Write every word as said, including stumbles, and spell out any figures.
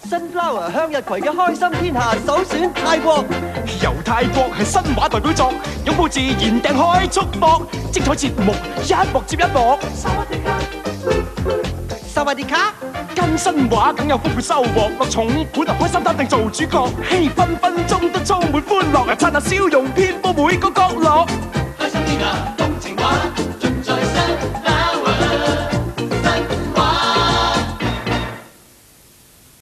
Sunflower 向日葵嘅開心天下首選泰國， 由泰國係新話代表作，擁抱自然掟開束縛，精彩節目一幕接一幕。 薩瓦迪卡， 跟新話梗有豐富收穫，落重本啊開心擔定做主角，氣分分鐘都充滿歡樂啊！燦下笑容遍佈每個角落。